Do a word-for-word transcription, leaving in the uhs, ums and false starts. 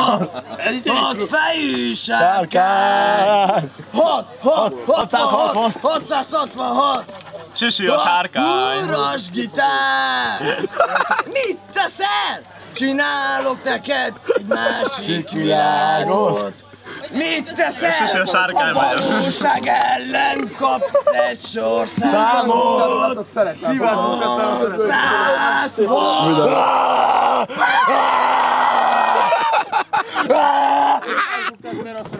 Hat fejű sárkány! Hat, hat, hatvanhat, hatszázhatvanhat! Süsű a sárkány! Uras gitár! Mit teszel? Csinálok neked egy másik világot! Mit teszel? Süsű a sárkány A valóság ellen kapsz egy sorszámot! Száz volt!